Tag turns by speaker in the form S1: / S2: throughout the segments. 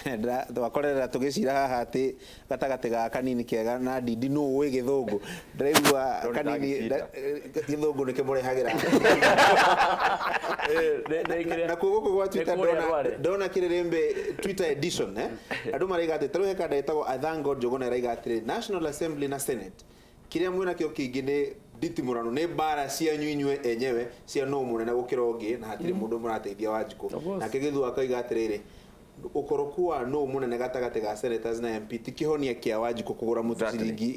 S1: twakorera tugicira haha ati gatagate ga kanini kega na ndindi no we githungu ndiraigua kanini githungu nikimurehagira na kuguko gwa Twitter ndona Kiririmbi Twitter edition andu maraiga ati taro heka ndetagwo Athango Njuguna iraiga ati National Assembly na Senate kiria mwina kio kingi ni nditimurano ne bara cia nyuinywe enyewe cia no munene gukira ungi na hatiri mundu murateithia Wanjiku na kigithu akaiga atiriri ukorokuwa no munene gatagate ga senators na MP tikihonia kia Wanjiku kugura mutu ciringi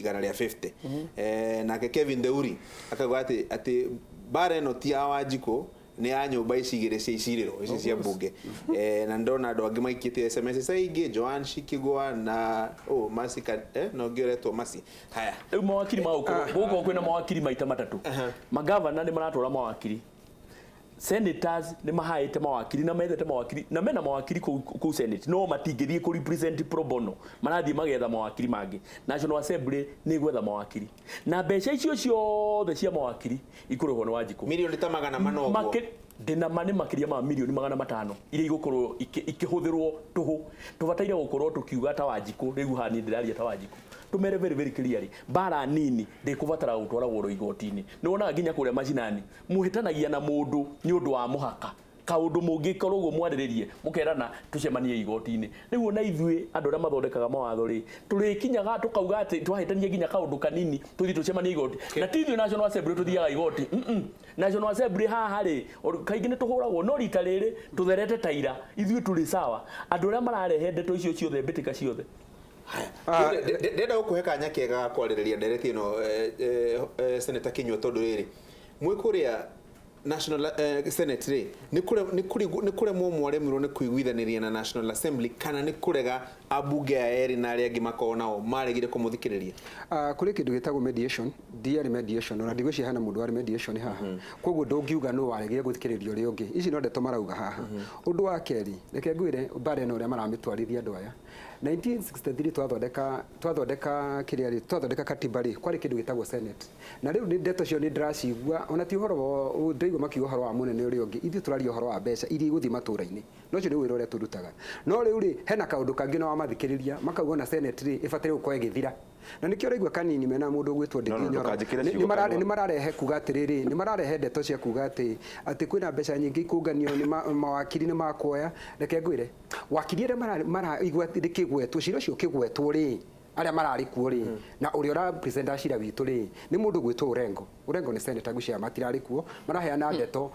S1: 150 na Kevin Deuri akauga ati bara no ti Wanjiku ni anyumba icigire cia iciriro ici cia mbunge na ndona andu angi maikite SMS saingi Joan Shikigwa na Masika no ngioretwo Masi haya
S2: riu mawakiri guko kwina mawakiri maita matatu magavana ni maratora mawakiri senators ni mahaite mawakiri na methete mawakiri na mena mawakiri ku senate no matingithie ku represent pro bono marathie magetha mawakiri mangi National Assembly ni gwetha mawakiri na mbeca icio ciothe cia mawakiri ikurihwo ni Wanjiku
S1: milioni ta magana manogo
S2: ndina mane makiria ma milioni 500 iria igukorwo ikihuthirwo tuhu tubataire gukorwo tukiuga ta Wanjiku riu hani ndiraria ta Wanjiku tumere very clearly bara nini ndikubatara gutwaragwo ro igoti-ini niwona nginya kuria macinani muhitanagia na mundu ni undu wa muhaka kaundu mungikorwo mwariririe mukerana tucemanie igoti-ini riu ona ithui andu ra mathondekaga mawatho ri turikinyaga tukauga ati twahitanie nginya kaundu kanini tuthi tucemanie igoti na tithio National Assembly tuthiaga igoti National Assembly haha ri kaingi ni tuhuragwo no rita riri tutherete taira ithui turi sawa andu ra mararehe ndeto icio ciothe mbitika ciothe
S1: ndenda gukuheka nyakega kwarireria ndereti ino Senator Kinyua tondu riri mwikuria National Senate ri ni kure mwaremirwo ni kuiguithaniria na National Assembly kana ni kurega abunge eri na aria angi makonao maregire kumuthikiriria
S3: kuri kindu gitagwo mediation diary mediation ona ndigwicia hana mundu wa mediation haha koguo ndungiuga no waregire guthikiririo ri ungi ici no ndeto marauga haha undu wa keri reke ngwire bare no ria maramitwarithia andu aya 1963 twathondeka katiba ri kwari kindu gitagwo Senate na riu ni ndeto cio ni ndiracigua ona ti uhoro ndaigo makiuga uhoro wa munene uri ungi ithu turaria uhoro wa mbeca iri guthi matura-ini no cio ni wira uria turutaga no riu ri hena kaundu kangi no mathikiriria makauga na Senate ri ibatire gukorwo igithira na nikio raigua kanini mena mundu gwitwo ndinyoro ni mararehe kuga atiriri ni mararehe ndeto cia kuga ati kwina mbeca nyingi ikunganio ni mawakiri ni makuoya reke ngwire wakiri ria maraigua kigwetwo ciro cio kigwetwo ri aria marari kuo ri na uri ora presenter cira witu ri ni mundu gwitwo urengo ni senator gucia matirari kuo maraheana ndeto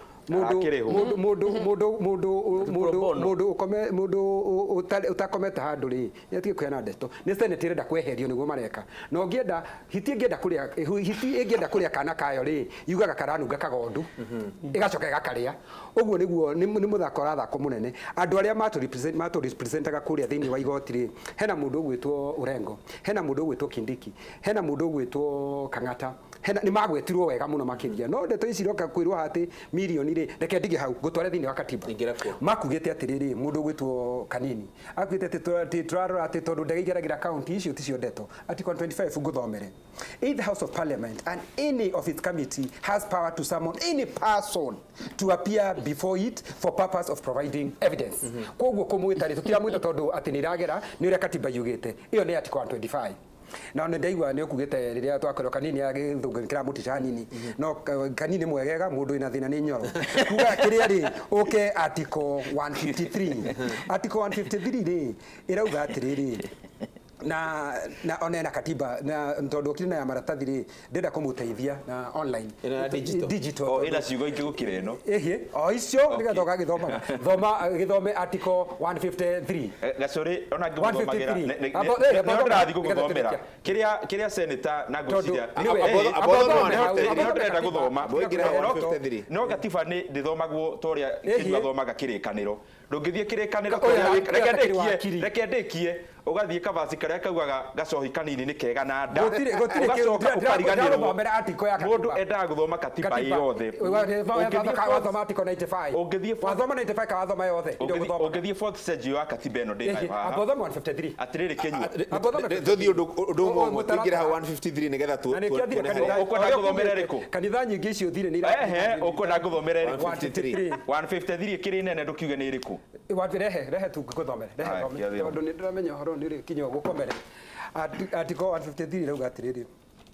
S3: mundu utakometa handu ri yatige kuheana ndeto ni senator irenda kweherio niguo mareka no ngienda hiti ingienda kuria kana kayo ri yugaga karanunga kagondu igacoka igakaria uguo niguo ni muthako rathako munene andu aria matu representaga kuria thiini wa igoti ri hena mundu gwitwo urengo hena mundu gwitwo Kindiki hena mundu gwitwo Kang'ata hena ni magwetirwo wega muno makiria no ndeto ici roka kwirwo hati milioni ri reke ndige hau gutware thini wa katiba makugite atiriri mundu gwitwo Kanini akwite ati turarora ati tondu ndegigeragira county icio ticio ndeto ati 25 nguthomere the House of Parliament and any of its committee has power to summon any person to appear before it for purpose of providing evidence koguo kumwita ri tutiramwita tondu ati niragera ni uria katiba yugite iyo ni article 125 na ne ndaigua ne kugite riria twakorwo Kanini agithungikira mutisha nini no Kanini mwegega mundu ina thina ni nyoro kuga kiria ri okay article 153 article 153 ri irauga atiriri na onena katiba na ntondo kina ya maratathi ri ndenda kumuteithia na online digital
S2: ina ciugo ingigukire no
S3: icio ndigathoka githome article 153
S2: gacori ona ngithomagira ndirathi guthomera kiria senator na ngociria ndenda guthoma no katiba ni ndithomagwo toria kithomaga kirikaniro ndungithie kirikaniro reke ndikie ugathie kabasi karia kaugaga gacohi kanini ni kega na nda ugacoka ukariganirwo mundu endaga guthoma katiba yothe
S3: wathoma article 95 wathoma 95 ka wathoma yothe
S2: ungithie fourth stage ya katiba eno ndi
S3: athoma 153
S2: atiriri Kenya
S1: thuthi undu umwe tingira ha 153 nigetha tu
S2: ukwenda guthomera riku
S3: kanitha nyingi icio thire ni
S2: ukwenda guthomera riku 153 kiri nene ndukiuge ni riku
S3: rehe tungikuthomere tondu ni ndiramenya horo ni ri kinyo gukomere article 153 rauga atiriri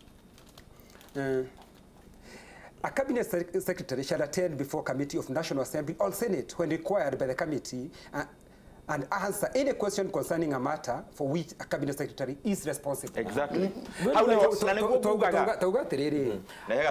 S3: a cabinet secretary shall attend before committee of National Assembly or Senate when required by the committee and answer any question concerning a matter for which a cabinet secretary is responsible.
S4: Exactly.
S3: Tauga tiriri.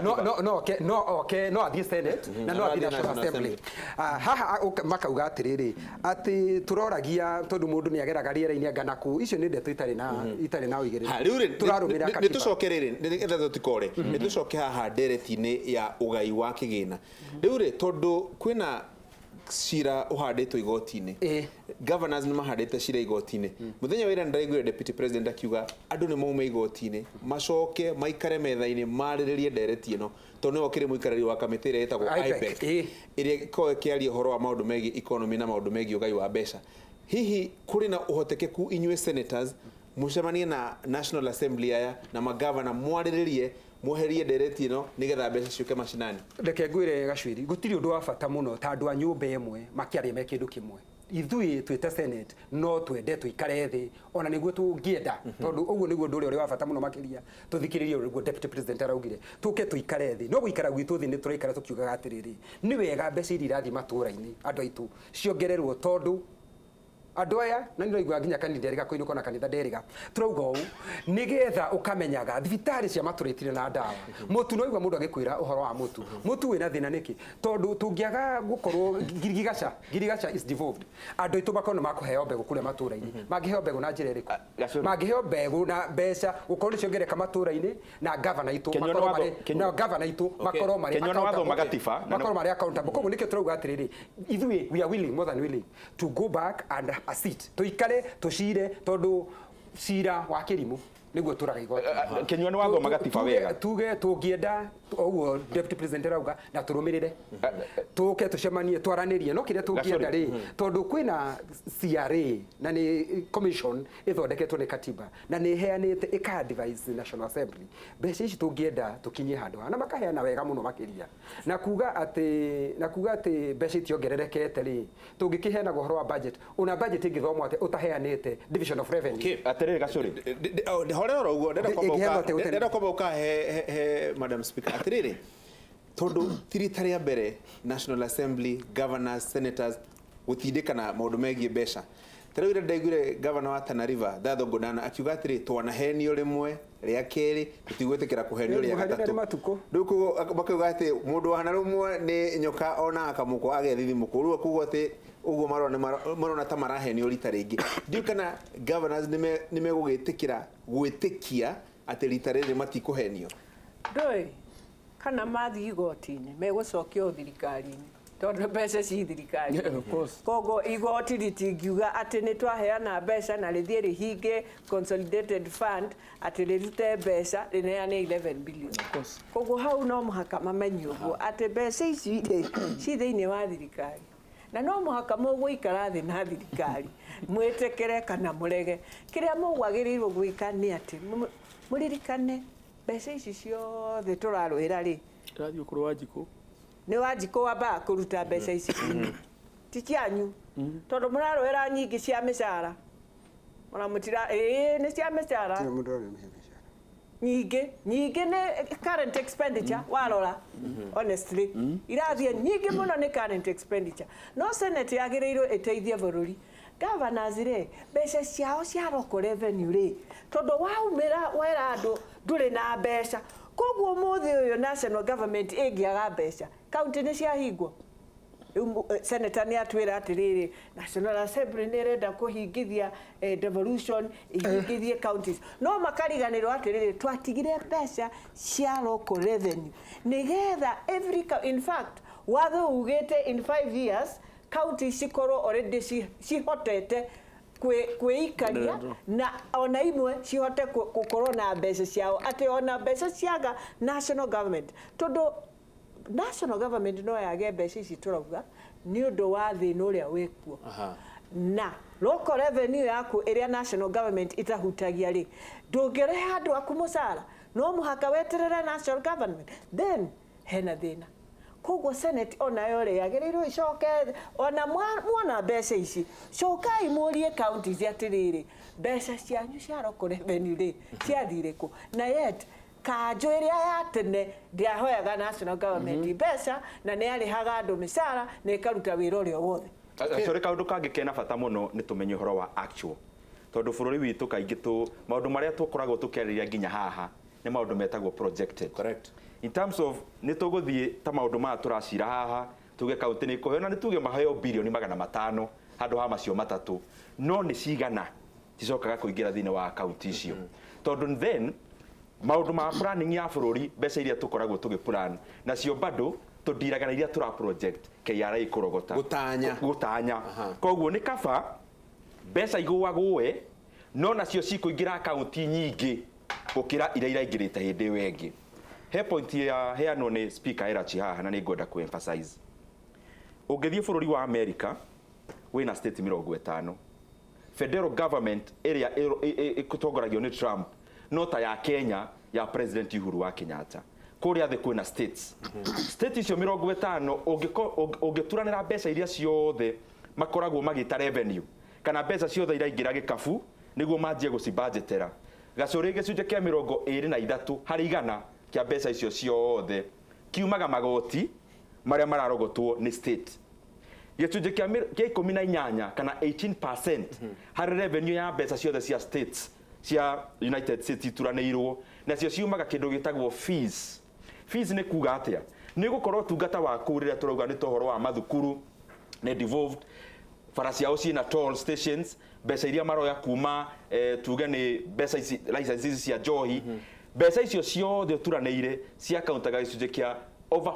S3: No at the Senate na no at the National Assembly. Haha makauga tiriri ati turoragia tondu mundu ni ageraga riera-ini nganaku icio ni ndeto itari na uigiriri.
S1: Turarumira katiba. Nitucokerere nigetha tutikore. Nitucoke haha ndereti-ini ya ugai wa kigina. Riu ri tondu kwina cira uhanditwo igoti-ini governors ni mahandite cira igoti-ini muthenya wira ndaiguire deputy president akiuga andu ni maume igoti-ini macoke maikare metha-ini mariririe ndereti ino tondu okire muikarari wa kamiti ira etagwo IBEC iria ko kiaria horo wa maundu megi economy na maundu megi ugai wa mbeca hihi kuri na uhotekeku inywe senators mucemanie na National Assembly aya na magavana mwariririe muherie ndereti ino nigetha mbeca ciuke macinani
S3: reke ngwire gacwiri gutiri undu wa bata muno ta andu a nyumba imwe makiaria me kindu kimwe ithui twite Senate no twende tuikare thi ona niguo tungienda tondu uguo niguo ndu uri wa bata muno makiria tuthikiririe uguo deputy president araugire tuke tuikare thi no guikara gwitu thi ni turaikara tukiugaga atiriri ni wega mbeca iri irathi matura-ini andu aitu ciongererwo tondu andu aya na ni raigua nginya kanitha riga koinuka na kanitha nderiga turauga uu nigetha ukamenyaga thibitari cia maturitire na ndawa mutu no igwa mundu agikwira uhoro wa mutu wina thina niki tondu tungiaga gukorwo girigaca is devolved andu itu makono makuheo mbegu kuria matura-ini mangiheo mbegu na njira iriku mangiheo mbegu na mbeca ukorwo ni ciongereka matura-ini na governor itu makorwo mari accountable koguo nikio turauga atiriri ithui we are willing more than willing to go back and a seat tuikare tucire tondu cira wa kirimu niguo turaga igoti
S4: Kenyua ni wathoma gatiba wega
S3: tuge tungienda oguo deputy president rauga na turumirire tuke tucemanie twaranirie no kiria tungienda ri tondu kwina CRA na ni commission ithondeketwo ni katiba na ni heanite ika advise National Assembly mbeca ici tungienda tukinye handu na makaheana wega muno makiria na kuga ati mbeca itiongererekete ri tungikiheana guhoro wa budget una budget ingithomwo ati utaheanite division of revenue
S4: atiriri gacuri
S1: horero uguo ndenda kwamba he Madam Speaker atiriri tondu tiritari ya mbere National Assembly governors senators gutindikana maundu megie mbeca tarauire ndaiguire governor wa Tana River Thato Godana akiuga atiri twanahenio rimwe ria keri tutigwetekera kuhenio ria gatatu riu bakauga ati mundu wana rumwe ni nyoka ona akamuko agethithimuko riu kugo ati uguo marona ta marahenio rita ringi ndiu kana governors nime gwitikia ati rita riri matikuhenio
S5: ndoi kana mathi igoti-ini megũcokio thirikari-ini tondu mbeca ci thirikari koguo igoti ritingiuga ati ni twaheana mbeca na rithie rihinge consolidated fund ati rirute mbeca rineane 11 billion koguo hau no muhaka mamenye uguo ati mbeca ici ci thiini wa thirikari na no muhaka mugũikara thi na thirikari mwitekere kana murege kiria mugwagirirwo gwika ni ati muririkane mbeca ici ciothe turarwira ri
S2: radio kuru Wanjiku
S5: ni Wanjiku wamba kuruta mbeca ici ti cianyu tondu murarwira nyingi cia micara muramutira ni cia micara nyingi ni current expenditure warora honestly irathie nyingi muno ni current expenditure no senate yagirirwo iteithie bururi governors ri mbeca ciao cia local revenue ri tondu waumira wera andu nduri na mbeca koguo muthi uyu national government ingiaga mbeca county ni ciahingwo senator ni atwira atiriri National Assembly ni renda kuhingithia devolution ihingithie counties no makariganirwo atiriri twatigire mbeca cia local revenue nigetha in fact watho ugite in 5 years counties cikorwo already cihotete kwĩikaria na ona imwe cihote gukorwo na mbeca ciao ati ona mbeca ciaga national government tondu national government no yage mbeca ici turauga ni undu wa thina uria wikuo na local revenue yaku iria national government itahutagia ri ndungirehe andu aku mucara no muhaka weterere national government then hena thina koguo senate onayo rĩ yagĩrĩirwo icoke ona muona mbeca ici cokai mũrie counties atĩrĩrĩ mbeca cianyu cia local revenue rĩ ciathire kũ na yet kanjũ ĩrĩa ya tene ndiahoyaga national government mbeca na nĩ arĩhaga andũ mĩcara na ĩkaruta wĩra ũrĩa wothe.
S4: Sorry, kaundu kangĩ kena bata mũno nĩ tũmenye ũhoro wa actual tondu bũrũri witũ kaingĩ maũndũ marĩa tũkoragwo tũkĩarĩrĩria nginya haha nĩ maũndũ metagwo projected.
S1: Correct.
S4: In terms of nĩ tũgũthiĩ ta maũndũ maya tũracira haha tuge kaunti nĩ ĩkũheo na nĩ tuge maheo birioni 500 handũ ha macio matatũ no nĩ cigana cicokaga kũingĩra thĩinĩ wa kaunti icio tondu then maũndũ ma planning ya bũrũri mbeca iria tũkoragwo tũgĩplan nacio bado tũndiraga na iria tũra project KRA kũrogota gũtanya koguo nĩ kaba mbeca igũagũe no nacio cikũingĩra kaunti nyingĩ gũkĩra iria iraingĩrĩte hĩndĩ ĩyo ĩngĩ. He point ya heanwo nĩ speaker Erachi haha na nĩ ngwenda ku emphasize ũngĩthiĩ bũrũri wa America wĩna state 50 federal government area ĩtongoragio nĩ Trump no ta ya Kenya ya President Uhuru wa Kenyatta kũrĩa thĩ kwĩna states state icio 50 ũngĩturanĩra mbeca iria ciothe makoragwo magĩta revenue kana mbeca ciothe iraingĩra gĩkabu nĩguo manjie gũcibudgetera gacũrĩ gĩcunjĩ kĩa 23 harĩ igana kĩa mbeca icio ciothe kiumaga magoti marĩa mararogotwo nĩ state gĩcunjĩ kĩa 18 kana 18% harĩ revenue ya mbeca ciothe cia states cia United States ituranĩirwo nacio ciumaga kĩndũ gĩtagwo fees nĩ kuga atĩa nĩ gũkorwo tungata waku rĩrĩa tũrauga nĩ tohoro wa mathukuru nĩ devolved bara ciao ciĩna toll stations mbeca iria maroya kuma tuge nĩ mbeca ici licenses cia njohi mbeca icio ciothe turanĩire cia kauntaga gĩcunjĩ kĩa over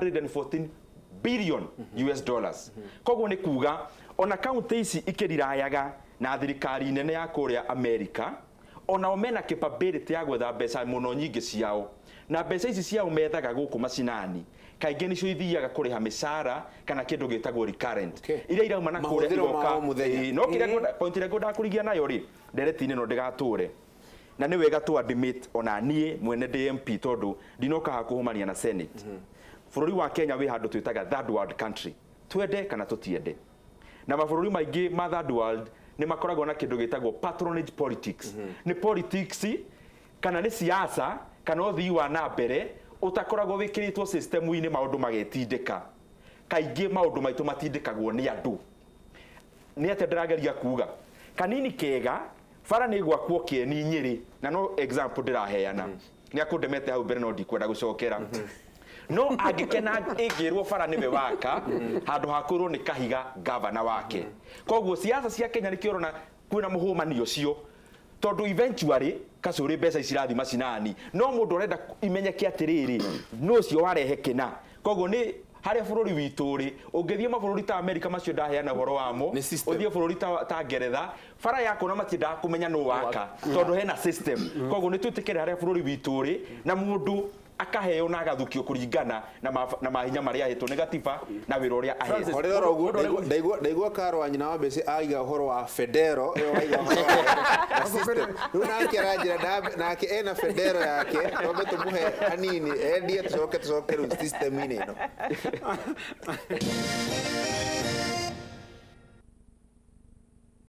S4: 414 billion US dollars koguo nĩ kuga ona kaunti ici ikĩrirayaga na thirikari nene ya kũrĩa America ona mena capability ya gwetha mbeca mũno nyingĩ ciao na mbeca ici ciao methaga gũkũ macinani kaingĩ nĩcio ithiaga kũrĩha mĩcara kana kĩndũ gĩtagwo recurrent iria irauma na kũrĩa igoka no kĩrĩa point ĩrĩa ngwenda kũrigia nayo rĩ ndereti-inĩ no ndĩgatũre na nĩ wega tu admit ona niĩ mwene DMP tondũ ndinoka hakũhũmania na Senate bũrũri wa Kenya wĩ handũ twĩtaga third world country twende kana tũtiende na mabũrũri maingĩ ma third world nĩ makoragwo na kĩndũ gĩtagwo patronage politics nĩ politics kana nĩ siasa kana ũthii wa na mbere utakoragwo wĩkĩrĩtwo system-inĩ maũndũ magetindĩka kaingĩ maũndũ maitũ matindĩkagwo nĩ andũ nĩ atĩ ndĩrageria kuga kanini kega bara nĩ gwakwo kĩeni Nyĩrĩ na no example ndĩraheana nĩ akũndemete hau mbere no ndikwenda gũcokera no angĩkena ĩngĩrwo bara nĩwe waka handũ hakũrwo nĩ Kahiga governor wake koguo siasa cia Kenya nĩ kĩorona kwĩna mũhũmani ũcio tondu eventually kacũrĩ mbeca icirathiĩ macinani no mũndũ ũrenda imenyeke atĩrĩrĩ no cio warehe kĩna koguo nĩ harĩa bũrũri witũ rĩ ũngĩthiĩ mabũrũri ta America macio ndaheana ũhoro wamo ũthiĩ bũrũri ta Ngeretha bara yako na matiendaga kũmenya nũ waka tondu hena system koguo nĩ twĩtĩkĩre harĩa bũrũri witũ rĩ na mũndũ akaheo na agathukio kũringana na mahinya marĩa ahetwo nĩ gatiba na wĩra ũrĩa ahetwo
S1: orero ũguo ndaigua karo wa nyina wa mbeci aiga ũhoro wa federo ĩyo aiga ũhoro wa system rĩu nake aranjĩra nake ena federo yake twambe tũmũhe hanini endie tũcoke rĩu system-inĩ ĩno